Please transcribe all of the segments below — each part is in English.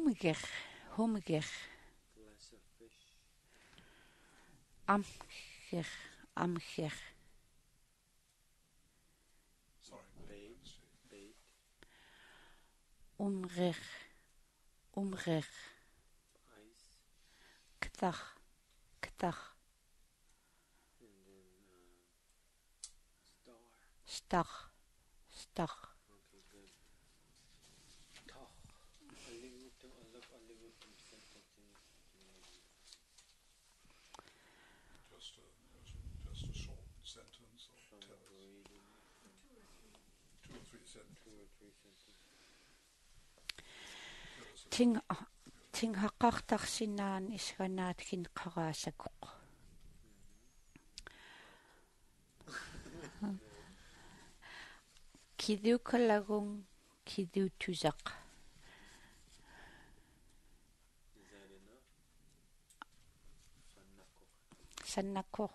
humger, humger, Lesser fish. amger, amger, Sorry. Bait. umrer, umrer, Ice. ktach, ktach, And then star. stach, stach, Okay, good. Toch. Alimuto, alak alimutum sentences. Just a short sentence or From tell us reading. two or three sentences. 2 or 3 sentences. Tell us ting, ting haqartarsinaan isganaatgin qaraasakoq. Kidukalagung kidutusaq. Is that enough? Fanako. Sannakoq.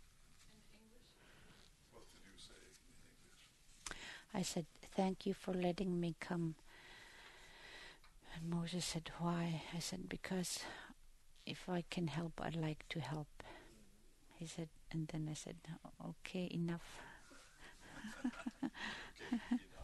what did you say in English? I said, thank you for letting me come. And Moses said, why? I said, because if I can help, I'd like to help. He said, and then I said, okay, enough. Okay, enough.